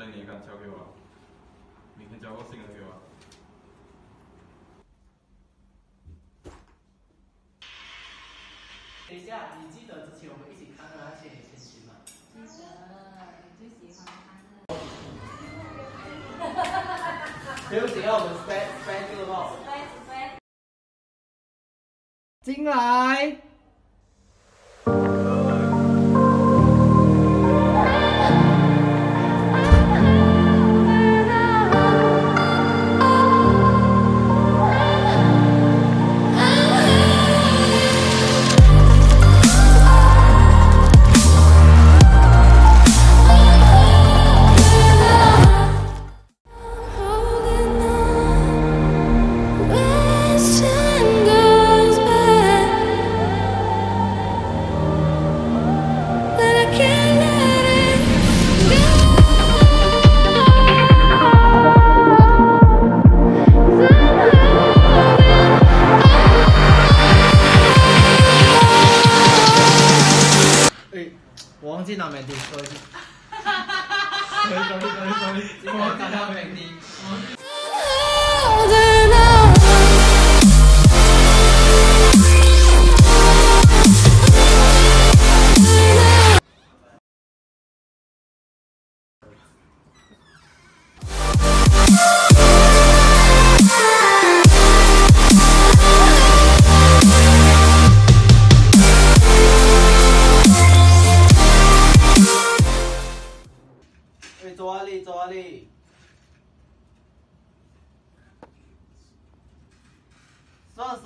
你的杆交给我，明天交过新的给我。 等一下，你记得之前我们一起看的那些言情吗？ 记得，你最喜欢看的。 对不起，让我们 spam 这个帽。 进来。我忘记拿美的，说一句。sorry， 今天看到美的。走哪里？走哪里？射！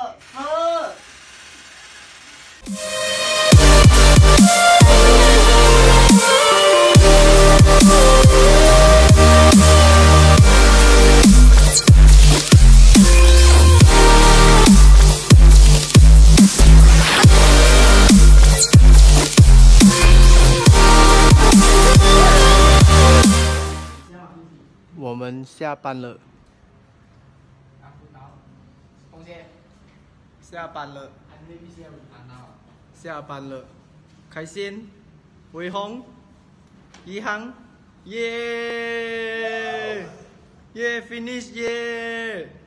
我们下班了。下班了。下班了。开心。伟宏。一航。耶！耶 ！finish 耶！